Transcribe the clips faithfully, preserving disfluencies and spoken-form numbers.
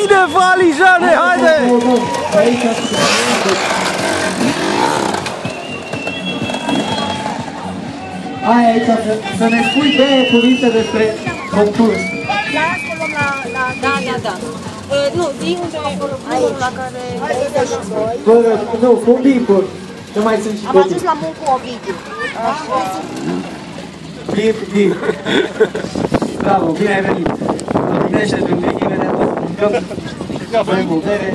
Bine, Valijane, haide! Hai aici să, să ne spui două cuvinte despre concurs. Las că luăm la, la... Da, da, da. Uh, nu, zi unde numărul la care... Fără, nu, cu bipuri. Nu mai sunt și Am copii. ajuns la Muncu Ovidiu. Bip, bip. Bravo, bine ai venit. Continuește-ți un pic, imediat o să mâncăm. Bem o bere.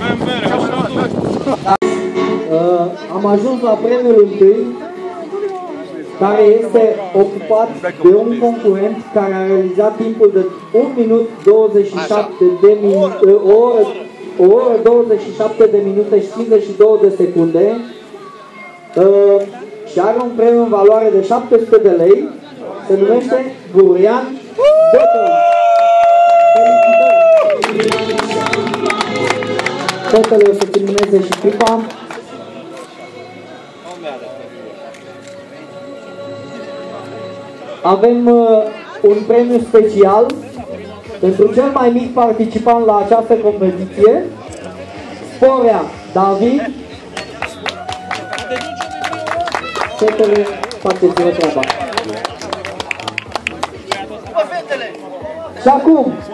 Uh, am ajuns la premiul întâi, care este ocupat de un concurent care a realizat timpul de un minut douăzeci și șapte de minute, o oră, o oră douăzeci și șapte de minute și cincizeci și două de secunde uh, și are un premiu în valoare de șapte sute de lei, se numește Gurian Botol. Felicitări! Fetele o să filmeze și clipa. Avem uh, un premiu special pentru cel mai mic participant la această competiție, Sporea David. Fetele, faceți-vă treaba. Și acum,